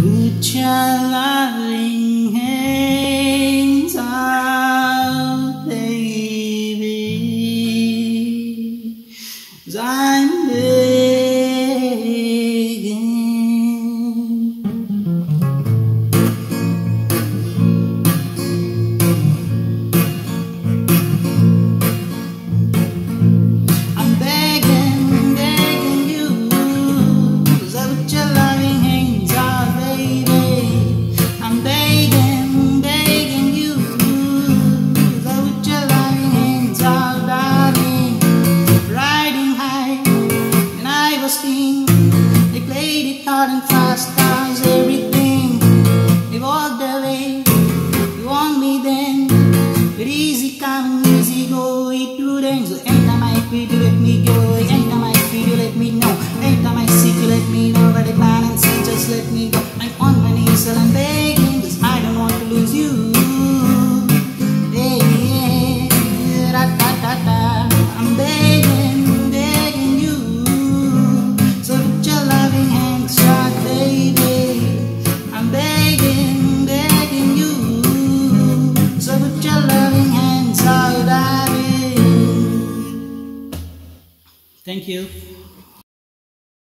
Put your loving hands out, baby, 'cause I'm begging. I'm begging, begging you, 'cause I put your loving hands out, baby. I'm begging, begging you, 'cause I put your loving hands out, darling. Riding high when I was king, they played it hard and fast, cause everything. They walked away, you want me then, but easy come and easy go, it would end. So anytime I feel you let me go, anytime I feel you let me know, anytime I seek you let me know, but the plan and see just let me go. I'm on my knees and I'm begging, 'cause I don't want to lose you. Hey, da da da da. I'm begging, begging you, so put your loving hands out, baby. I'm begging, begging you, so put your loving hands out, darling. Thank you.